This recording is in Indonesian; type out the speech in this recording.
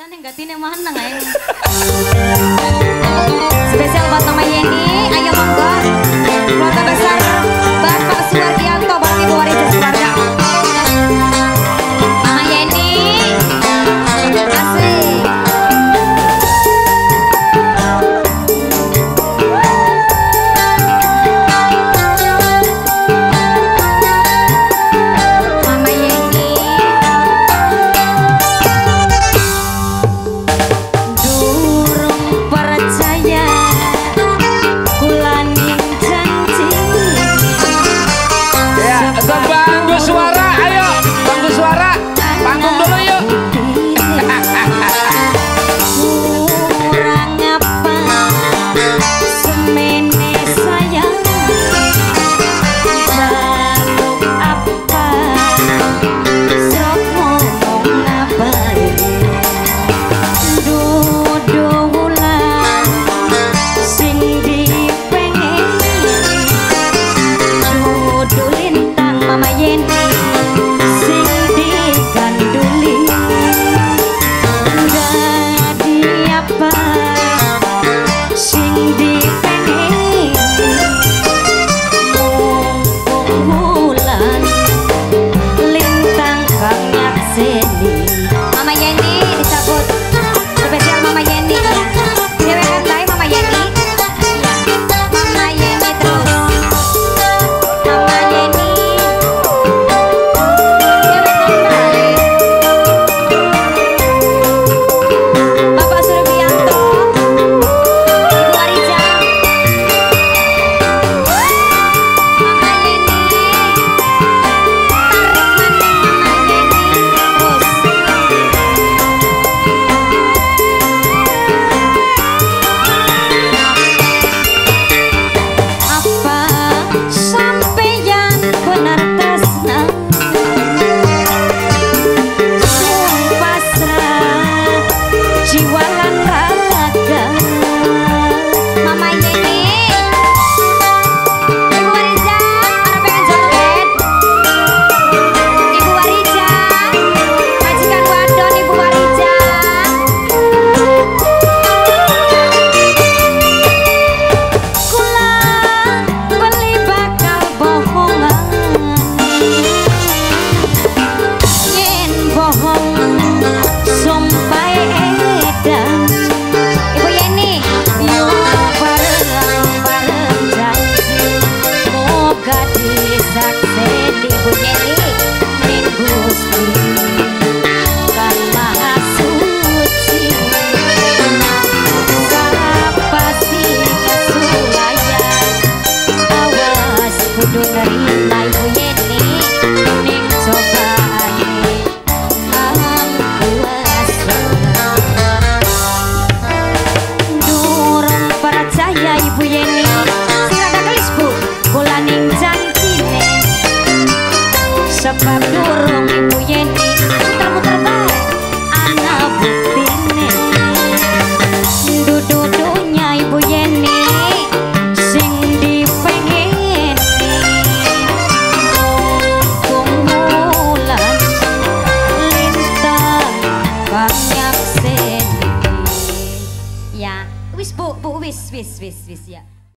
Bulan yang ganti nih mana nggak ya? Spesial buat Mama Yeni, ayo monggo. Keluarga besar Bapak Suwargianto, Bapak Ibu Waris keluarga. Mama Yeni, asik. Sebab durung Ibu Yeni muter-muter bae ana buktine. Dudunya Ibu Yeni sing dipengeni kumpulan lintang banyak seni. Ya, wis Bu, wis ya.